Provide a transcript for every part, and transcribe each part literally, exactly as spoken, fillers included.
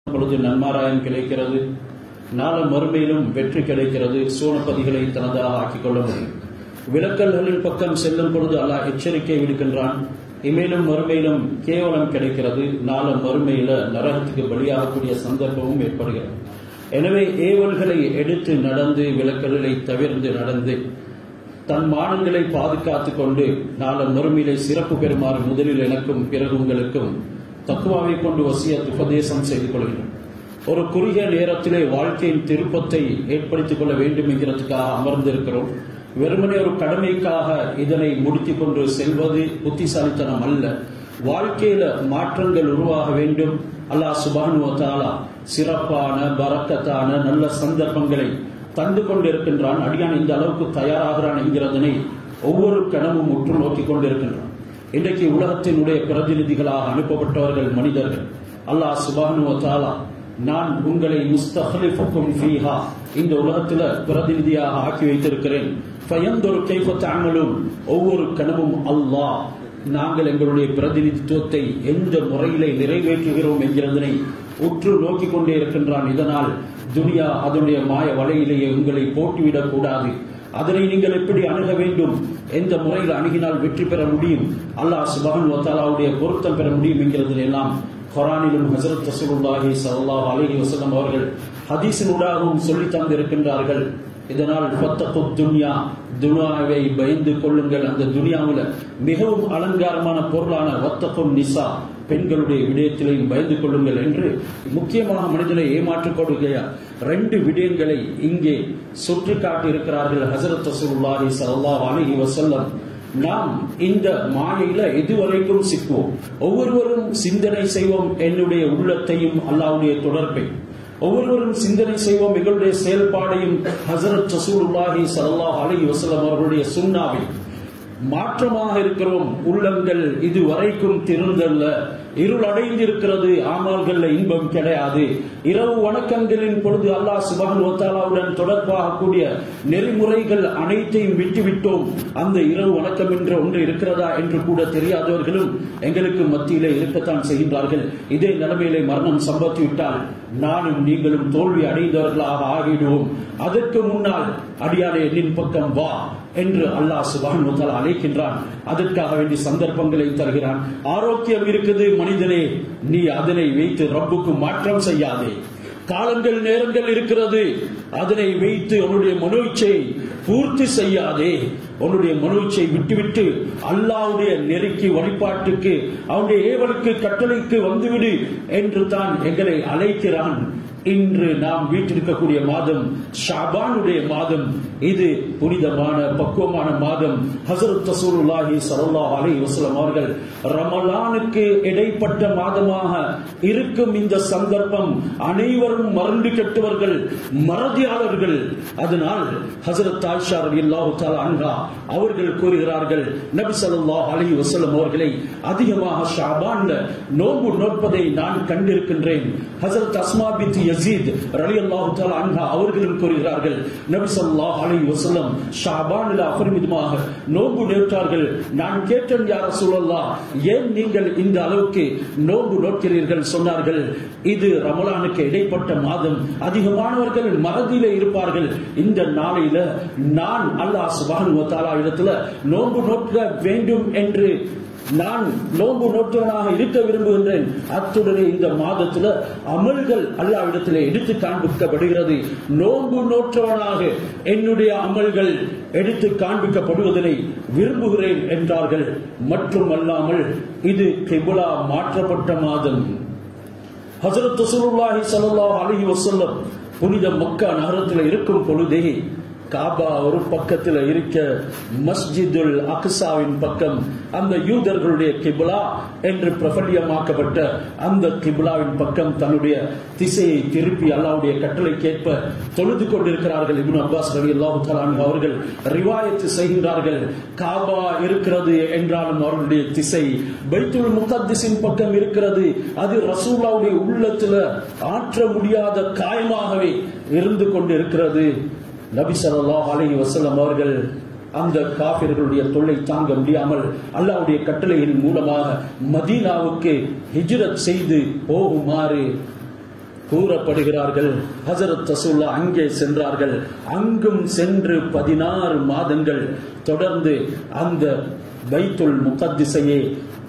பொழுது நன்மாராயம் கிடைக்கிறது, நாள மறுமையிலும் வெற்றி கிடைக்கிறது, சூனப்பதிகளை தனதாக ஆக்கிக் கொள்ள முடியும். விலக்கல்களின் பக்கம் செல்லும் பொழுது அல்லாஹ் எச்சரிக்கை விடுக்கின்றான், இமேலும் மறுமையிலும் கேவலம் கிடைக்கிறது, நாள மறுமையில நரகத்துக்கு பலியாகக்கூடிய சந்தர்ப்பமும் ஏற்படுகிறது. எனவே ஏவல்களை எடுத்து நடந்து விலக்கல்களை தவிர்த்து நடந்து தன் மானங்களை பாதுகாத்துக் கொண்டு நாள மறுமையிலே சிறப்பு பெறுமாறு முதலில் எனக்கும் பிறகு உங்களுக்கும் தக்குவாவை கொண்டு வசியத் உபதேசம் செய்து கொள்கிறோம். ஒரு குறுகிய நேரத்திலே வாழ்க்கையின் திருப்பத்தை ஏற்படுத்திக் கொள்ள வேண்டும் என்கிறதுக்காக அமர்ந்திருக்கிறோம். வெறுமனே ஒரு கடமைக்காக இதனை முடித்துக் கொண்டு செல்வது புத்திசாலித்தனம் அல்ல. வாழ்க்கையில மாற்றங்கள் உருவாக வேண்டும். அல்லாஹ் சுப்ஹானஹு வ தஆலா சிறப்பான பரக்கத்தான நல்ல சந்தர்ப்பங்களை தந்து கொண்டிருக்கின்றான். அடியான் இந்த அளவுக்கு தயாராகிறான் என்கிறதனை ஒவ்வொரு கணமும் உற்று நோக்கிக் கொண்டிருக்கின்றான். இன்றைக்கு உலகத்தினுடைய பிரதிநிதிகளாக அனுப்பப்பட்டவர்கள் மனிதர்கள். அல்லாஹ் சுப்ஹானஹு வ தஆலா நான் உங்களை முஸ்தக்லிஃபுக்கும் ஃபீஹா, இந்த உலகத்துல பிரதிநிதியாக ஆக்கி வைத்திருக்கிறேன். ஃபயன்துரு கைஃப தஅமலூன், ஒவ்வொரு கணமும் அல்லாஹ் நாங்கள் எங்களுடைய பிரதிநிதித்துவத்தை எந்த முறையிலே நிறைவேற்றுகிறோம் என்கிறதனை உற்று நோக்கிக் கொண்டே இருக்கின்றான். இதனால் துனியா அதனுடைய மாய வலையிலேயே உங்களை போட்டிவிடக் கூடாது. அதனை நீங்கள் எப்படி அணுக வேண்டும், எந்த முறையில் அணுகினால் வெற்றி பெற முடியும், அல்லாஹ் சுப்ஹானஹு வ தஆலாவுடைய பொருத்தம் பெற முடியும் என்கிறதில் எல்லாம் குர்ஆனிலும் ஹஜ்ரத் ரசூலுல்லாஹி ஸல்லல்லாஹு அலைஹி வஸல்லம் அவர்கள் ஹதீஸினூடாகவும் சொல்லி தந்திருக்கின்றார்கள். இதனால் ஃபத்தகு துன்யா, துனியாவை பயந்து கொள்ளுங்கள். அந்த துனியாவில் மிகவும் அலங்காரமான பொருளான வத்தகுன் நிசா, பெண்களுடைய விடயத்திலையும் பயந்து கொள்ளுங்கள் என்று முக்கியமாக மனிதனை ஏமாற்றிக்கொள்கிற ரெண்டு விடயங்களை இங்கே சுற்றி காட்டியிருக்கிறார்கள் ஹஜ்ரத் ரசூலுல்லாஹி ஸல்லல்லாஹு அலைஹி வஸல்லம். நாம் இந்த மாயையில எதுவரைக்கும் சிக்குவோம்? ஒவ்வொருவரும் சிந்தனை செய்வோம் என்னுடைய உள்ளத்தையும் அல்லாஹ்வுடைய தொடர்பை. ஒவ்வொருவரும் சிந்தனை செய்வோம் எங்களுடைய செயல்பாடையும் ஹஜ்ரத் ரசூலுல்லாஹி ஸல்லல்லாஹு அலைஹி வஸல்லம் அவர்களுடைய சுன்னாவை. மாற்றமாக இருக்கிறோம். உள்ளங்கள் இதுவரைக்கும் திருந்தல்ல, இருள் அடைந்திருக்கிறது, ஆமால்கள்ல இன்பம் கிடையாது. இரவு வணக்கங்களின் பொழுது அல்லாஹ் சுப்ஹானஹு வ தஆலாவுடன் தொடர்பாக கூடிய நெறிமுறைகள் அனைத்தையும் விட்டுவிட்டோம். அந்த இரவு வணக்கம் என்ற ஒன்று இருக்கிறதா என்று கூட தெரியாதவர்களும் எங்களுக்கு மத்தியிலே இருக்கத்தான் செய்கின்றார்கள். இதே நிலைமையிலே மரணம் சம்பத்து விட்டால் நானும் நீங்களும் தோல்வி அடைந்தவர்களாக ஆகிடுவோம். அதற்கு முன்னால் அடியானே என்னின் பக்கம் வா என்று அல்லாஹ் சுப்ஹானஹு வ தஆலா அழைக்கின்றான். அதற்காக வேண்டி சந்தர்ப்பங்களை தருகிறான். ஆரோக்கியம் இருக்குது மனிதனே, நீ அதனை வைத்து ரப்புக்கு மாற்றம் செய்யாதே. காலங்கள் நேரங்கள் இருக்கிறது, அதனை வைத்து உன்னுடைய மனோச்சையை பூர்த்தி செய்யாதே. உன்னுடைய மனோச்சை விட்டுவிட்டு அல்லாஹ்வுடைய நெறிக்கு வழிபாட்டுக்கு அவனுடைய ஏவலுக்கு கட்டளைக்கு வந்துவிடு என்று தான் எங்களை அழைக்கிறான். இன்று நாம் வீட்டிருக்கக்கூடிய மாதம் ஷாபானுடைய மாதம். இது புனிதமான பக்குவமான மாதம். ஹஜ்ரத் ரசூலுல்லாஹி ஸல்லல்லாஹு அலைஹி வஸல்லம் அவர்கள் ரமலானுக்கு இடைப்பட்ட மாதமாக இருக்கும் இந்த சந்தர்ப்பம் அனைவரும் மறந்து கெட்டவர்கள், மறதியாளர்கள். அதனால் ஹஜ்ரத் ஆயிஷா ரலியல்லாஹு தஆலா அன்ஹா அவர்கள் கூறுகிறார்கள், நபி ஸல்லல்லாஹு அலைஹி வஸல்லம் அவர்களை அதிகமாக ஷாபான்ல நோன்பு நோற்பதை நான் கண்டிருக்கின்றேன். ஹஜ்ரத் அஸ்மா பின்த் யஸீத் ரலியல்லாஹு தஆலா அன்ஹா அவர்களும் கூறுகிறார்கள், நபி ஸல்லல்லாஹு அலைஹி வஸல்லம் ஷாபானில் அபரிமிதமாக நோன்பு நோற்றார்கள். நான் கேட்டேன், யா ரசூலல்லாஹ், ஏன் நீங்கள் இந்த அளவுக்கு நோன்பு நோக்கிறீர்கள்? சொன்னார்கள், இது ரமலானுக்கு இடைப்பட்ட மாதம், அதிகமானவர்கள் மறதியிலே இருப்பார்கள். இந்த நாளையில நான் அல்லாஹ் சுப்ஹானஹு வ தஆலா இடத்துல நோன்பு நோக்க வேண்டும் என்று நான் நோன்பு நோற்றவனாக இருக்க விரும்புகின்றேன். அத்துடனே இந்த மாதத்துல அமல்கள் அல்லாஹ்விடத்திலே எடுத்து காண்பிக்கப்படுகிறது. நோன்பு நோற்றவனாக என்னுடைய அமல்கள் எடுத்து காண்பிக்கப்படுவதனை விரும்புகிறேன் என்றார்கள். மற்றும் அல்லாமல் இது கிப்லா மாற்றப்பட்ட மாதம். ஹஜ்ரத் ரசூலுல்லாஹி ஸல்லல்லாஹு அலைஹி வஸல்லம் புனித மக்கா நகரத்தில் இருக்கும் பொழுதே காபா ஒரு பக்கத்தில் இருக்க, மஸ்ஜிதுல் அக்ஸாவின் பக்கம் அந்த யூதர்களுடைய கிப்லா என்று பிரபல்யமாக்கப்பட்ட அந்த கிப்லாவின் பக்கம் தன்னுடைய திசையை திருப்பி அல்லாஹ்வுடைய கட்டளை கேட்ப தொழுது கொண்டிருக்கிறார்கள். இப்னு அப்பாஸ் ரலியல்லாஹு தஆலா அன்ஹு அவர்கள் ரிவாயத் செய்கின்றார்கள், காபா இருக்கிறது என்றாலும் அவர்களுடைய திசை பைத்துல் முகத்தஸின் பக்கம் இருக்கிறது. அது ரசூலுல்லாஹ்வுடைய உள்ளத்துல ஆற்ற முடியாத காயமாகவே இருந்து கொண்டிருக்கிறது. நபி ஸல்லல்லாஹு அலைஹி வஸல்லம் அவர்கள் அந்த காபிர்களுடைய தொல்லை தாங்க முடியாமல் அல்லாஹ்வுடைய கட்டளையின் மூலமாக மதீனாவுக்கு ஹிஜ்ரத் செய்து போகுமாறு கூறப்படுகிறார்கள். ஹஜரத் ரசூலுல்லாஹ் அங்கே சென்றார்கள். அங்கும் சென்று பதினாறு மாதங்கள் தொடர்ந்து அந்த பைத்துல் முகத்திஸையே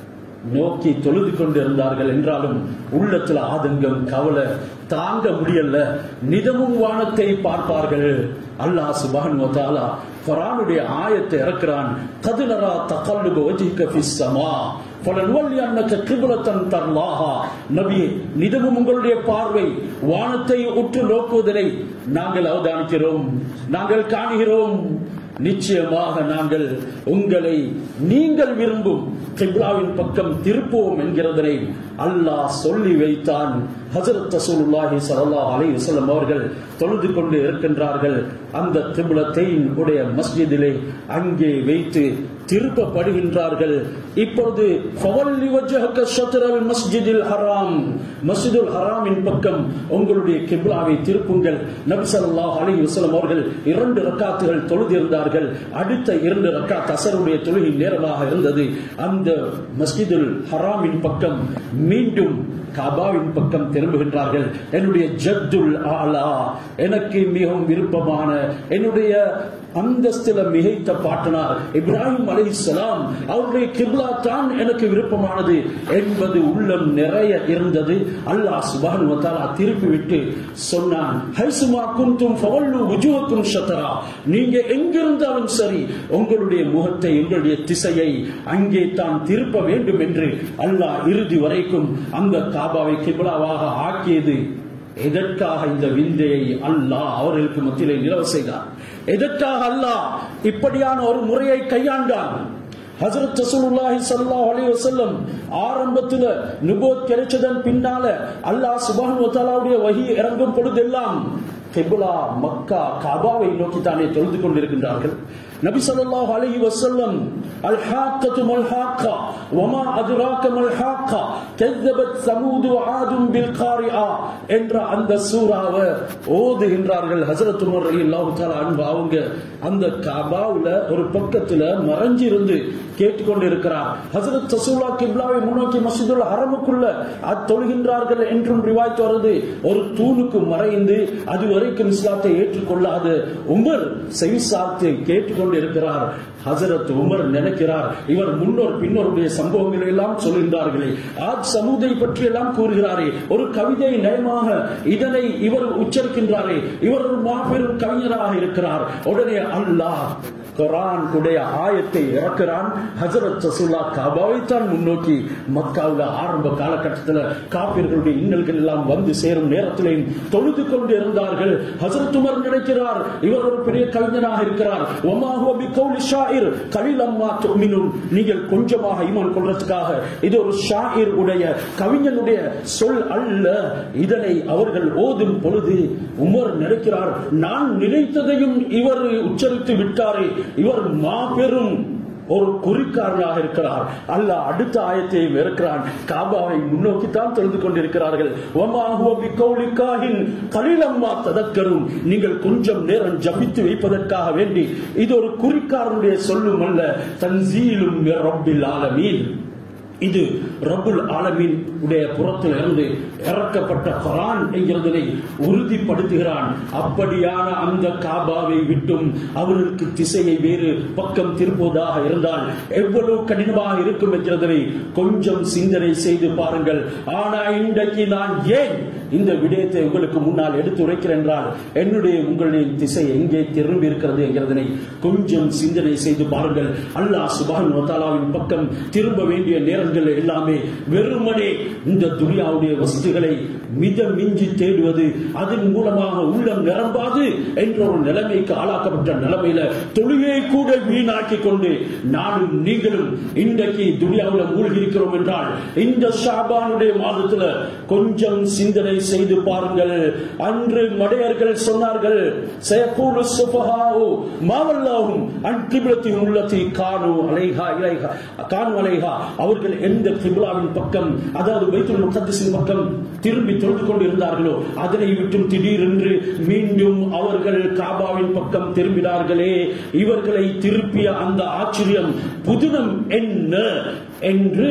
நோக்கி தொழுது கொண்டிருந்தார்கள். என்றாலும் உள்ளத்தில் ஆதங்கம், கவலை தாங்க முடியல. நிதமும் வானத்தை பார்ப்பார்கள். அல்லாஹ் சுப்ஹானஹு வ தஆலா குர்ஆனுடைய ஆயத்தை இறக்குறான். கத் நரா தகல்லுப வஜ்ஹிக ஃபிஸ் ஸமா ஃபலன்வல்லியன்னக கிப்லத்தன் தர்லாஹா. நபியே, நிதமும் உங்களுடைய பார்வை வானத்தை உற்று நோக்குவதை நாங்கள் அவதானிக்கிறோம், நாங்கள் காணுகிறோம். நிச்சயமாக நாங்கள் உங்களை நீங்கள் விரும்பும் கிப்லாவின் பக்கம் திருப்போம் என்கிறதனை அல்லாஹ் சொல்லி வைத்தான். ஹஜ்ரத் ரசூலுல்லாஹி ஸல்லல்லாஹு அலைஹி வஸல்லம் அவர்கள் தொழுது கொண்டு இருக்கின்றார்கள். அந்த கிப்லத்தை உடைய மஸ்ஜிதிலே அங்கே வைத்து திருப்பப்படுகின்றார்கள். இப்பொழுது ஃபவல்லி வஜ்ஹக ஷத்ரல் மஸ்ஜிதில் ஹராம், மஸ்ஜிதுல் ஹராமின் பக்கம் உங்களுடைய கிப்லாவை திருப்புங்கள். நபி ஸல்லல்லாஹு அலைஹி வஸல்லம் அவர்கள் இரண்டு ரக்காத்துகள் தொழுது இருந்தார்கள். அடுத்த இரண்டு ரக்காத் அஸருடைய தொழுகை நேரமாக இருந்தது. அந்த மஸ்ஜிதுல் ஹராமின் பக்கம் மீண்டும் காபாவின் பக்கம் திரும்புகின்றார்கள். என்னுடைய ஜத்துல் ஆலா, எனக்கு மிகவும் விருப்பமான, என்னுடைய அந்தஸ்தில மிகைத்த பாட்டனார் இப்ராஹிம் அலைஹிஸ்ஸலாம் அவருடைய கிப்லா தான் எனக்கு விருப்பமானது என்பது உள்ளம் நிறைய இருந்தது. அல்லாஹ் சுப்ஹானஹு வ தஆலா திருப்பிவிட்டு சொன்னான், ஹைசுமா குன்தும் ஃபவல்லு வுஜூஹக்கும் ஷத்ரா. நீங்க எங்கிருந்தாலும் சரி உங்களுடைய முகத்தை, உங்களுடைய திசையை அங்கே தான் திருப்ப வேண்டும் என்று அல்லாஹ் இறுதி வரைக்கும் அந்த காபாவை கிப்லாவாக ஆக்கியது. எதற்காக இந்த விந்தையை அல்லாஹ் அவர்களுக்கு மத்தியிலே நிலவ செய்தார்? எதற்காக அல்லாஹ் இப்படியான ஒரு முறையை கையாண்டான்? ஹஜ்ரத் ரசூலுல்லாஹி ஸல்லல்லாஹு அலைஹி வஸல்லம் ஆரம்பத்துல நுபுவத் கிடைச்சதன் பின்னால அல்லாஹ் சுப்ஹானஹு வ தஆலாவுடைய வஹி இறங்கும் பொழுதெல்லாம் கிப்லா மக்கா காபாவை நோக்கி தானே தொழுது கொண்டிருக்கின்றார்கள். நபி ஸல்லல்லாஹு அலைஹி வஸல்லம் அல் ஹாக்கத்து மல் ஹாக்கா வமா அத்ராக மல் ஹாக்கா கذبت ثمود وعاد بالقارعه என்ற அந்த சூராவை ஓதுகின்றார்கள். ஹஜ்ரத் உமர் ரலியல்லாஹு தஆலா அன்ஹு அவங்க அந்த காபாவுல ஒரு பக்கத்துல மறைஞ்சி இருந்து கேட்டுக்கொண்டு இருக்கிறார். ஹஜ்ரத் ரசூலுல்லாஹ் கிப்லாவை முன்னோக்கி மஸ்ஜிதுல் ஹரமுக்குள்ள தொழுகின்றார்கள் என்றும் ரிவாயத் வருது. ஒரு தூணுக்கு மறைந்து அதுவரைக்கும் இஸ்லாத்தை ஏற்றுக்கொள்ளாத உமர் செவிசாத்து கேட்டுக்கொண்டு இருக்கிறார். ஹஜரத் உமர் நினைக்கிறார், இவர் முன்னோர் பின்னோருடைய சம்பவங்களை எல்லாம் சொல்கின்றார்களே, ஆஜ் சமூதை பற்றி எல்லாம் கூறுகிறாரே, ஒரு கவிதை நயமாக இதனை இவர் உச்சரிக்கின்றாரே, இவர் ஒரு மாபெரும் கவிஞராக இருக்கிறார். உடனே அல்லாஹ் குர்ஆன் உடைய ஆயத்தை இறக்கிறான். ஹஜரத் ரசூலுல்லாஹ் காபாவை தான் முன்னோக்கி மக்காவுல ஆரம்ப காலகட்டத்தில் காபிர்களுடைய இன்னல்கள் எல்லாம் வந்து சேரும் நேரத்திலே தொழுது கொண்டு இருந்தார்கள். ஹஜரத் உமர் நினைக்கிறார், இவர் ஒரு பெரிய கவிஞனாக இருக்கிறார். வமா ஹுவ பிகௌலி ஷாயிர் கலீலம் மா துமினுன். நீங்கள் கொஞ்சமாக ஈமான் கொள்றதுக்காக இது ஒரு ஷாயிர் உடைய கவிஞனுடைய சொல் அல்ல. இதனை அவர்கள் ஓதும் பொழுது உமர் நினைக்கிறார், நான் நினைத்ததையும் இவர் உச்சரித்து விட்டாரே, இவர் மாபெரும் ஒரு குறிக்காரனாக இருக்கிறார். அல்லாஹ் அடுத்த ஆயத்தை இருக்கிறான். காபாவை முன்னோக்கித்தான் தொழுது கொண்டிருக்கிறார்கள். வமா ஹுவ பிகௌலி காஹின் கலீலம் மா ததக்கரும். நீங்கள் கொஞ்சம் நேரம் ஜபித்து வைப்பதற்காக வேண்டி இது ஒரு குறிக்காரனுடைய சொல்லும் அல்ல. தன்சீலும் மிர் ரப்பில் ஆலமீன். இது ரப்புல் ஆலமீன் உடைய புறத்தில் இருந்து இறக்கப்பட்ட குர்ஆன் என்கிறதனை உறுதிப்படுத்துகிறான். அப்படியான அந்த காபாவை விட்டும் அவர்களுக்கு திசையை வேறு பக்கம் திருப்புவதாக இருந்தால் எவ்வளவு கடினமாக இருக்கும் என்கிறதனை கொஞ்சம் சிந்தனை செய்து பாருங்கள். ஆனா இன்றைக்கு நான் ஏன் இந்த விடயத்தை உங்களுக்கு முன்னால் எடுத்து உரைக்கிறேன் என்றால், என்னுடைய உங்களுடைய திசை எங்கே திரும்பி இருக்கிறது என்கிறதனை கொஞ்சம் சிந்தனை செய்து பாருங்கள். அல்லாஹ் சுப்ஹானஹு வ தஆலாவின் பக்கம் திரும்ப வேண்டிய நேரங்கள் எல்லாமே வெறுமனே இந்த துனியாவுடைய வஸ்துகளை மித மிஞ்சி தேடுவது, அதன் மூலமாக உள்ளம் நிரம்பாது என்ற ஒரு நிலைமைக்கு ஆளாக்கப்பட்ட நிலைமையில தொழுகையை கூட வீணாக்கி கொண்டு நானும் நீங்களும் இன்றைக்கு துனியாவில் மூழ்கி இருக்கிறோம் என்றால், இந்த ஷாபானுடைய மாதத்துல கொஞ்சம் சிந்தனை செய்து பாருங்கள். அன்று மடையர்கள் சொன்னார்கள், சயகூலு சுஃபஹாஉ மா வல்லாஹும் அன் கிப்லத்திஹிம் அல்லதி கானூ அலைஹா இலைஹா கானூ அலைஹா. அவர்கள் எந்த கிப்லாவின் பக்கம், அதாவது பைத்துல் முகத்தஸின் பக்கம் திரும்பி தொழுது கொண்டு இருந்தார்களோ அதனை விட்டும் திடீரென்று மீண்டும் அவர்கள் காபாவின் பக்கம் திரும்பினார்களே, இவர்களை திருப்பிய அந்த ஆச்சரியம் புதினம் என்ன என்று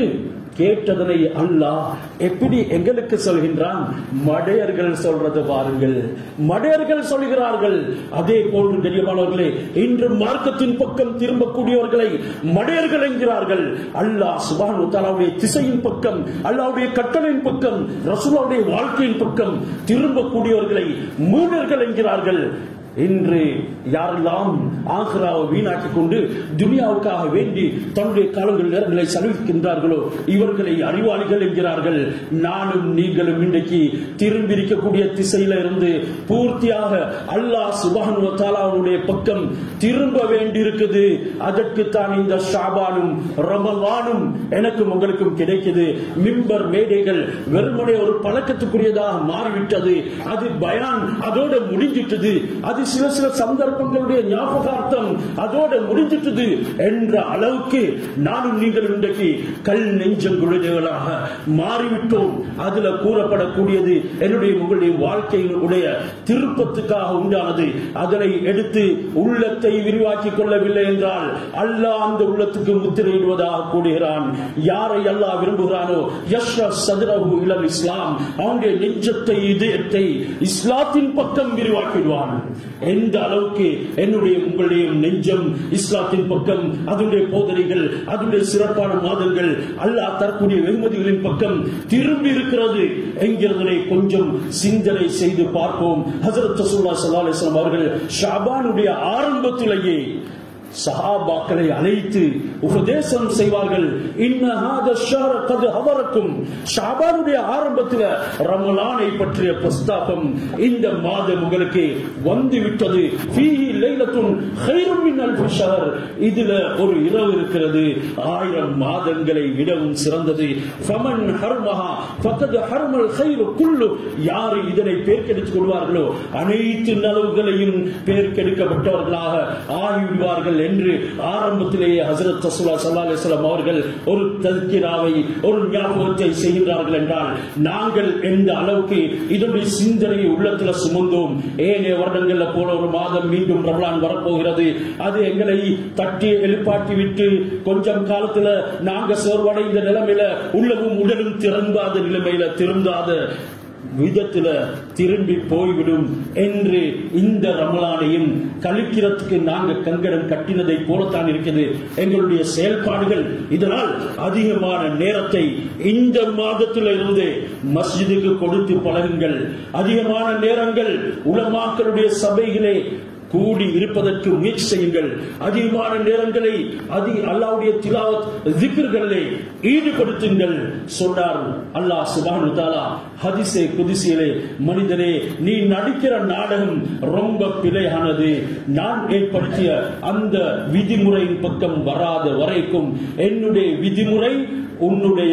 கேட்டதனை அல்லாஹ் எப்படி எங்களுக்கு சொல்கின்றான்? மடையர்கள் சொல்றது பாருங்கள், மடையர்கள் சொல்கிறார்கள். அதே போன்று கண்ணியமானவர்களே, இன்று மார்க்கத்தின் பக்கம் திரும்பக்கூடியவர்களை மடையர்கள் என்கிறார்கள். அல்லாஹ் சுப்ஹானஹு வ தஆலாவுடைய திசையின் பக்கம், அல்லாஹ்வுடைய கட்டளையின் பக்கம், ரசூலுல்லாஹ்வுடைய வாழ்க்கையின் பக்கம் திரும்பக்கூடியவர்களை மூடர்கள் என்கிறார்கள். இன்று யாரெல்லாம் ஆகிராவை வீணாக்கிக் கொண்டு துனியாவுக்காக வேண்டி தன்னுடைய காலங்கள் நேரங்களை செலவிக்கின்றார்களோ இவர்களை அறிவாளிகள் என்கிறார்கள். நானும் நீங்களும் இன்றைக்கு திரும்பி இருக்கக்கூடிய திசையில இருந்து பூர்த்தியாக அல்லாஹ் சுப்ஹானஹு வ தஆலாவுடைய பக்கம் திரும்ப வேண்டியிருக்குது. அதற்குத்தான் இந்த ஷாபானும் ரமலானும் எனக்கும் உங்களுக்கும் கிடைக்குது. மிம்பர் மேடைகள் வெறுமனே ஒரு பழக்கத்துக்குரியதாக மாறிவிட்டது. அது பயான் அதோட முடிஞ்சிட்டது. அது சில சில சந்தர்ப்பங்களுடைய ஞாபகார்த்தம் அதோட முடிஞ்சிட்டது என்ற அளவுக்கு நானும் நீங்கள் இன்றைக்கு கல் நெஞ்சங்குழந்தைகளாக மாறிவிட்டோம். அதுல கூறப்படக்கூடியது என்னுடைய உங்களுடைய வாழ்க்கையினுடைய திருப்பத்துக்காக உண்டானது. அதனை எடுத்து உள்ளத்தை விரிவாக்கிக் கொள்ளவில்லை என்றால் அல்லாஹ் அந்த உள்ளத்துக்கு முத்திரையிடுவதாக கூறுகிறான். யாரை அல்லாஹ் விரும்புகிறானோ யஷ்ரஹ் சத்ரஹு இலல் இஸ்லாம், அவனுடைய நெஞ்சத்தை இதயத்தை இஸ்லாத்தின் பக்கம் விரிவாக்கிடுவான். எந்த அளவுக்கு என்னுடைய உங்களுடைய நெஞ்சம் இஸ்லாத்தின் பக்கம், அதனுடைய போதனைகள், அதனுடைய சிறப்பான மாதங்கள், அல்லாஹ் தரக்கூடிய வெகுமதிகளின் பக்கம் திரும்பி இருக்கிறது என்கிறதனை கொஞ்சம் சிந்தனை செய்து பார்ப்போம். ஹஜ்ரத் ரசூலுல்லாஹி ஸல்லல்லாஹு அலைஹி வஸல்லம் அவர்கள் ஷாபானுடைய ஆரம்பத்திலேயே சஹாபாக்களை அழைத்து உபதேசம் செய்வார்கள். இன்ன ஹாதா ஷஹ்ர கத் ஹதரக்கும், ஷாபானுடைய ஆரம்பத்தில் ரமலானை பற்றிய பிரஸ்தாபம் இந்த மாதம் உங்களுக்கு வந்து விட்டது. ஃபீஹி லைலத்துன் கைரும் மின் அல்ஃபி ஷஹர், இதுல ஒரு இரவு இருக்கிறது ஆயிரம் மாதங்களை விடவும் சிறந்தது. ஃபமன் ஹர்மஹா ஃபகத் ஹர்மல் கைரு குல்லு, யார் இதனை பேர்க்கெடுத்துக் கொள்வார்களோ அனைத்து நலவுகளையும் பேர்க்கெடுக்கப்பட்டவர்களாக ஆகிவிடுவார்கள் என்று ஆரம்பத்திலேயே ஹஜ்ரத் ரசூலுல்லாஹி ஸல்லல்லாஹு அலைஹி வஸல்லம் அவர்கள் ஒரு தஸ்கிராவை, ஒரு ஞாபகத்தை செய்கிறார்கள் என்றால் நாங்கள் எந்த அளவுக்கு இதனுடைய சிந்தனையை உள்ளத்தில் சுமந்தோம். ஏனைய வருடங்கள்ல போல ஒரு மாதம் மீண்டும் ரமலான் வரப்போகிறது, அது எங்களை தட்டி எழுப்பாட்டி விட்டு கொஞ்சம் காலத்துல நாங்க சோர்வடைந்த நிலைமையில உள்ளமும் உடலும் திறந்தாத நிலைமையில திருந்தாத விதத்துல திரும்பி போய்விடும் என்று இந்த ரமலானையும் கழிக்கிறதுக்கு நாங்க கங்கடம் கட்டினதை போலத்தான் இருக்கிறது எங்களுடைய செயல்பாடுகள். இதனால் அதிகமான நேரத்தை இந்த மாதத்தில் இருந்து மஸ்ஜிதுக்கு கொடுத்து பழகுங்கள். அதிகமான நேரங்கள் உலமாக்களுடைய சபைகளே கூடி இருப்பதற்கு முயற்சி செய்யுங்கள். அதிகமான நேரங்களை அதி அல்லாஹ்வுடைய திலாவத் ஜிக்ர்களிலே ஈடுபடுத்துங்கள் சொன்னார் அல்லாஹ் சுப்ஹானஹு வ தஆலா ஹதீஸே குத்ஸியிலே, மனிதனே நீ நடிக்கிற நாடகம் ரொம்ப பிழையானது. நான் ஏற்படுத்திய அந்த விதிமுறையின் பக்கம் வராத வரைக்கும் என்னுடைய விதிமுறை உன்னுடைய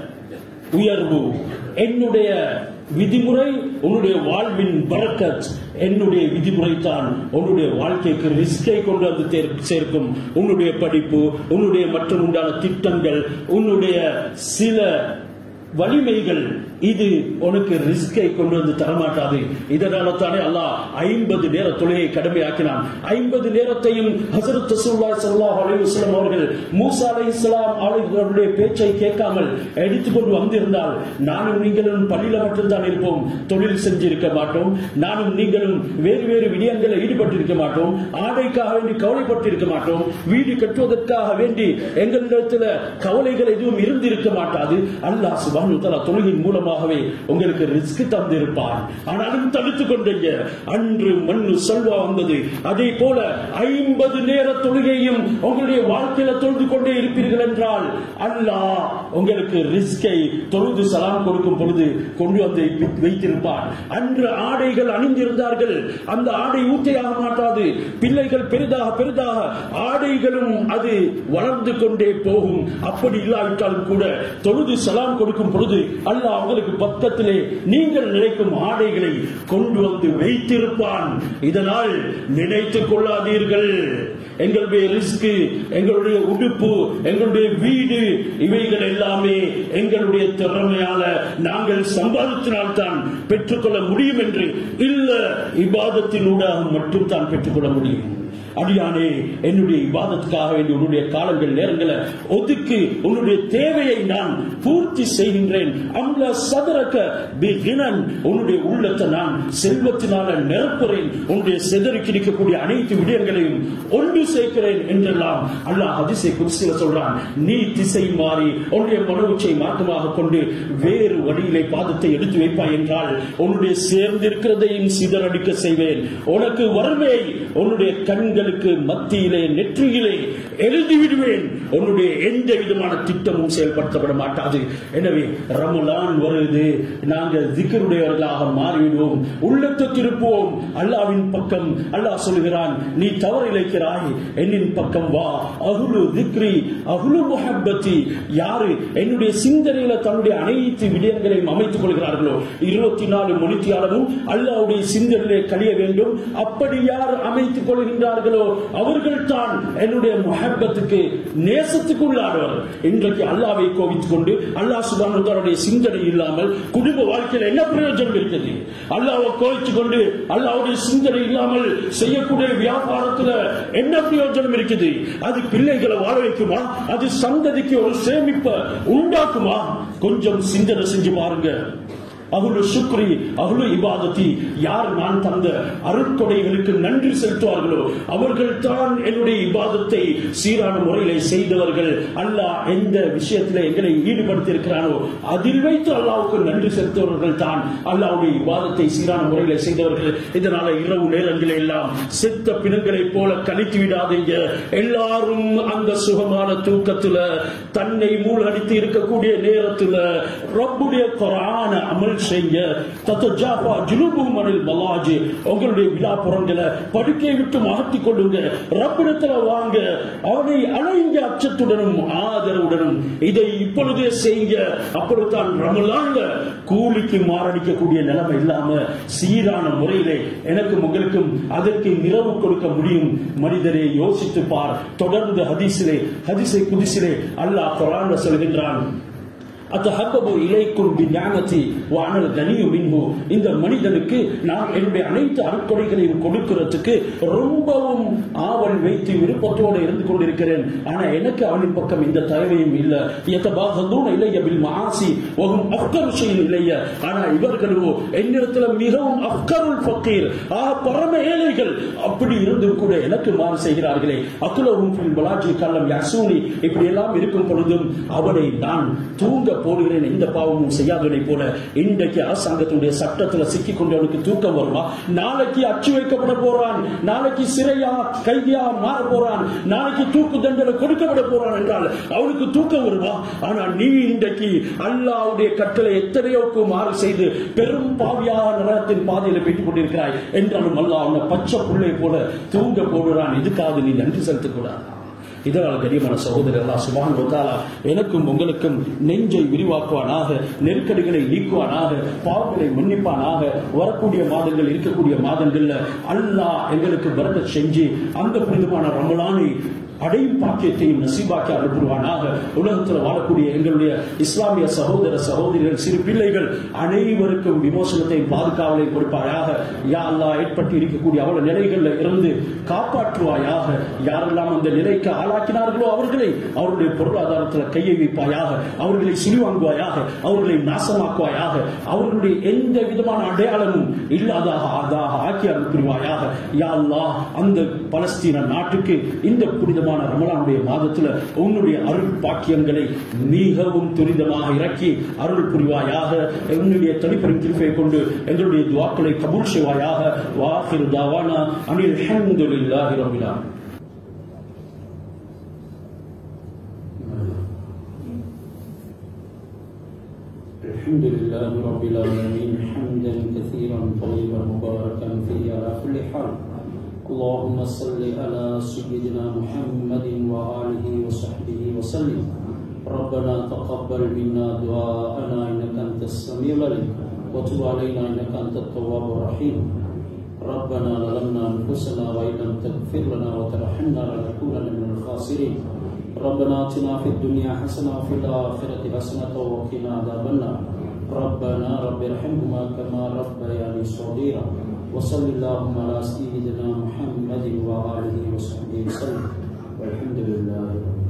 உயர்வு, என்னுடைய விதிமுறை உன்னுடைய வாழ்வின் பரக்கத், என்னுடைய விதிமுறை தான் உன்னுடைய வாழ்க்கைக்கு ரிஸ்கை கொண்டு வந்து சேர்க்கும். உன்னுடைய படிப்பு, உன்னுடைய மற்றும் உண்டான திட்டங்கள், உன்னுடைய சில வலிமைகள், இது உனக்கு ரிஸ்கை கொண்டு வந்து தரமாட்டாது. இதனால தானே அல்லாஹ் ஐம்பது நேர தொழுகையை கடமையாக்கினான். ஐம்பது நேரத்தையும் ஹஜ்ரத் ரசூலுல்லாஹி ஸல்லல்லாஹு அலைஹி வஸல்லம் அவர்கள் மூசா அலைஹிஸ்ஸலாம் அவர்களுடைய பேச்சை கேட்காமல் எடுத்துக்கொண்டு வந்திருந்தால் நானும் நீங்களும் பள்ளியில மட்டும்தான் இருப்போம், தொழில் செஞ்சிருக்க மாட்டோம். நானும் நீங்களும் வேறு வேறு விடயங்களில் ஈடுபட்டிருக்க மாட்டோம். ஆடைக்காக வேண்டி கவலைப்பட்டிருக்க மாட்டோம். வீடு கட்டுவதற்காக வேண்டி எங்களிடத்தில் கவலைகள் எதுவும் இருந்திருக்க மாட்டாது. அல்லாஹ் சுப்ஹானஹு வ தஆலா தொழுகையின் மூலம் உங்களுக்கு ரிஸ்க் தந்திருப்பார். ஆனாலும் தடுத்துக் கொண்டீங்க. அன்று மண்ணு சொல்வா வந்தது. அதே போல ஐம்பது நேர தொழுகையும் உங்களுடைய வாழ்க்கையில தொழுது கொண்டே இருப்பீர்கள் என்றால் அல்லாஹ் உங்களுக்கு ரிஸ்கை தொழுது சலாம் கொடுக்கும் பொழுது கொண்டு வந்து வைத்திருப்பார். அன்று ஆடைகள் அணிந்திருந்தார்கள், அந்த ஆடை ஊத்தையாக மாட்டாது. பிள்ளைகள் பெரிதாக பெரிதாக ஆடைகளும் அது வளர்ந்து கொண்டே போகும். அப்படி இல்லாவிட்டாலும் கூட தொழுது சலாம் கொடுக்கும் பொழுது அல்லாஹ் உங்களுக்கு பக்கத்திலே நீங்கள் நினைக்கும் ஆடைகளை கொண்டு வந்து வைத்திருப்பான். இதனால் நினைத்துக் கொள்ளாதீர்கள் எங்களுடைய ரிஸ்க், எங்களுடைய உடுப்பு, எங்களுடைய வீடு, இவைகள் எல்லாமே எங்களுடைய திறமையால நாங்கள் சம்பாதித்தினால்தான் பெற்றுக்கொள்ள முடியும் என்று இல்ல, இபாதத்தினூடாக மட்டும் தான் பெற்றுக்கொள்ள முடியும். அடியானே என்னுடைய இபாதத்துக்காக வேண்டி உன்னுடைய காலங்கள் நேரங்களை ஒதுக்கி உன்னுடைய தேவையை நான் பூர்த்தி செய்கின்றேன். அம்ல சதரக பிகினன், உன்னுடைய உள்ளத்தை நான் செல்வத்தினால நிரப்புறேன், உன்னுடைய செதறி கிடைக்கக்கூடிய அனைத்து விடயங்களையும் ஒன்று சேர்க்கிறேன் என்றெல்லாம் அல்லாஹ் ஹதீஸை குர்சில சொல்றான். நீ திசை மாறி உன்னுடைய மனோச்சை மாற்றமாக கொண்டு வேறு வழியிலே பாதத்தை எடுத்து வைப்பாய் என்றால் உன்னுடைய சேர்ந்திருக்கிறதையும் சிதறடிக்க செய்வேன். உனக்கு வறுமை உன்னுடைய கண்களுக்கு மத்தியிலே நெற்றியிலே எழுதி விடுவேன். உன்னுடைய எந்த விதமான திட்டமும் செயல்படுத்தப்பட மாட்டாது. எனவே ரமலான் வருது, நாங்கள் திக்ருடையவர்களாக மாறிவிடுவோம், உள்ளத்தை திருப்புவோம் அல்லாஹ்வின் பக்கம். அல்லாஹ் சொல்கிறான், நீ தவறு இழைக்கிறாய், என்னின் பக்கம் வா. அஹ்லு திக்ரி அஹ்லு முஹப்பத்தி, யாரு என்னுடைய சிந்தனையில தன்னுடைய அனைத்து விடயங்களையும் அமைத்துக் கொள்கிறார்களோ, இருபத்தி நாலு மணித்தியாலமும் அல்லாஹ்வுடைய சிந்தனையிலே கழிய வேண்டும், அப்படி யார் அமைத்துக் கொள்கின்றார்களோ அவர்கள் தான் என்னுடைய முஹப்பத்துக்கு நேசத்துக்கு உள்ளானவர். இன்றைக்கு அல்லாஹ்வை கோபித்துக் கொண்டு அல்லாஹ் சுப்ஹானஹு வ தஆலாவுடைய சிந்தனை இல்லாமல் குடும்ப வாழ்க்கையில் என்ன பிரயோஜனம் இருக்குது? அல்லாஹ்வை கோபித்துக் கொண்டு அல்லாஹ்வுடைய சிந்தனை இல்லாமல் செய்யக்கூடிய வியாபாரத்துல என்ன பிரயோஜனம் இருக்குது? அது பிள்ளைகளை வாழ வைக்குமா? அது சந்ததிக்கு ஒரு சேமிப்பை உண்டாக்குமா? கொஞ்சம் சிந்தனை செஞ்சு பாருங்க. அஹ்லு சுக்ரி அஹ்லு இபாதத்தி, யார் நான் தந்த அருட்கொடைகளுக்கு நன்றி செலுத்துவார்களோ அவர்கள் தான் என்னுடைய இபாதத்தை சீரான முறையிலே செய்தவர்கள். அல்லாஹ் எந்த விஷயத்திலே எங்களை ஈடுபடுத்தி இருக்கிறானோ அதில் வைத்து அல்லாஹ்வுக்கு நன்றி செலுத்துவர்கள் தான் அல்லாஹ்வுடைய இபாதத்தை சீரான முறையிலே செய்தவர்கள். இதனால இரவு நேரங்களில் எல்லாம் செத்த பிணங்களை போல கழித்து விடாதீங்க. எல்லாரும் அந்த சுகமான தூக்கத்துல தன்னை மூழ்கடித்து இருக்கக்கூடிய நேரத்துல ரப்புடைய குர்ஆன அமல் செய்ய, தத்தஜாஃபா ஜுனூபுஹும் அனில் மலாஜி, உங்களுடைய விலாப்புறங்களை படுக்கை விட்டு மாற்றிக் கொள்ளுங்க, ரப்பிடத்துல வாங்க, அவனை அணைங்க அச்சத்துடனும் ஆதரவுடனும். இதை இப்பொழுதே செய்யுங்க. அப்பொழுதுதான் ரமலான்ல கூலிக்கு மாரடிக்கக்கூடிய நிலைமை இல்லாம சீரான முறையிலே எனக்கும் உங்களுக்கும் அதற்கு நிறவு கொடுக்க முடியும். மனிதரே யோசித்து பார். தொடர்ந்து ஹதீஸிலே ஹதீஸை குதிசிலே அல்லாஹ் குர்ஆன்ல சொல்கின்றான், அத்தஹப்பபு இலைக்கும் பிநிஅமதி வ அனல் கனியு மின்ஹு, இந்த மனிதனுக்கு நான் என்னுடைய அனைத்து அருட்கொடைகளையும் கொடுக்கிறதுக்கு ரொம்பவும் ஆவல் வைத்து விருப்பத்தோடு இருந்து கொண்டிருக்கிறேன். ஆனா எனக்கு அவனின் பக்கம் இந்த தேவையும் இல்லை. யதபாகதுன இலைய பில் மஆசி வ ஹும் அஃகரு ஷைஇன் இலைய, ஆனா இவர்களோ என்னிடத்துல மிகவும் அஃகருல் ஃபகீர், ஆக பரம ஏழைகள், அப்படி இருந்தும் கூட எனக்கு மாறு செய்கிறார்களே. அக்லஹும் ஃபில் பலாஜி கல்லம் யஸூனி, இப்படி எல்லாம் இருக்கும் பொழுதும் அவனை நான் தூங்க போடுகிறேன், எந்த பாவமும் செய்யாதவனை போல. இன்றைக்கு அரசாங்கத்தினுடைய சட்டத்தில் சிக்கிக் கொண்டவனுக்கு தூக்கம் வருமா? நாளைக்கு அச்சு வைக்கப்பட போறான், நாளைக்கு சிறையா கைதியா மாற போறான், நாளைக்கு தூக்கு தண்டனை கொடுக்கப்பட போறான் என்றால் அவனுக்கு தூக்கம் வருமா? ஆனா நீ இன்றைக்கு அல்லாஹ்வுடைய கட்டளை எத்தனையோக்கு மாறு செய்து பெரும் பாவியாக நரகத்தின் பாதையில போய்ட்டுக் கொண்டிருக்கிறாய் என்றாலும் அல்லாஹ் அவனை பச்சை புள்ளை போல தூங்க போடுறான். இதுக்காக நீ நன்றி செலுத்தக்கூடாது. இதனால் கனியமான சகோதரர், அல்லாஹ் சுப்ஹானஹு வ தஆலா எனக்கும் உங்களுக்கும் நெஞ்சை விரிவாக்குவானாக, நெருக்கடிகளை நீக்குவானாக, பாவங்களை மன்னிப்பானாக. வரக்கூடிய மாதங்கள் இருக்கக்கூடிய மாதங்கள்ல அல்லாஹ் எங்களுக்கு பரக்கத் செஞ்சு அந்த புனிதமான ரமலானை அடையும் பாக்கியத்தையும் நசீபாக்கி அனுப்புவானாக. உலகத்தில் வாழக்கூடிய எங்களுடைய இஸ்லாமிய சகோதர சகோதரிகள், சிறு பிள்ளைகள் அனைவருக்கும் விமோசனத்தையும் பாதுகாவலையும் கொடுப்பாயாக. யா அல்லாஹ் ஏற்பட்டு இருக்கக்கூடிய அவள நிலைகள்ல இருந்து காப்பாற்றுவாயாக. யாரெல்லாம் அந்த நிலைக்கு ஆளாக்கினார்களோ அவர்களை அவருடைய பொருளாதாரத்தில் கையை வைப்பாயாக, அவர்களை சிலுவாங்குவாயாக, அவர்களை நாசமாக்குவாயாக, அவர்களுடைய எந்த விதமான அடையாளமும் இல்லாதாக அதாக ஆக்கி அனுப்புவாயாக. யா அல்லாஹ் அந்த பலஸ்தீன நாட்டுக்கு இந்த புனித ரமலானுடைய மாதத்தில் உன்னுடைய அருள் பாக்கியங்களை மிகவும் துரிதமாக இறக்கி அருள் புரிவாயாக. என்னுடைய தனிப்பெரும் கிருபையை கொண்டு எங்களுடைய துஆக்களை கபூல் செய்வாயாக. வாஹிரு தாவானா அனில் ஹம்துலில்லாஹி ரப்பில் ஆலமீன். அல்ஹம்துலில்லாஹி ரப்பில் ஆலமீன் ஹம்தன் கஸீரன் தய்யிபன் முபாரக்கன் ஃபீஹி அலா குல்லி ஹால். اللهم صل على سيدنا محمد وآله وصحبه وسلم. ربنا تقبل منا دعاءنا إنك أنت السميع العليم وتب علينا إنك أنت التواب الرحيم. ربنا ظلمنا أنفسنا وإن لم تغفر لنا وترحمنا لنكونن من الخاسرين. ربنا آتنا في الدنيا حسنة وفي الآخرة حسنة وقنا عذاب النار. ربنا رب ارحمهما كما ربياني صغيرا وصلى اللهم على سيدنا محمد وآله وصحبه وسلم والحمد لله.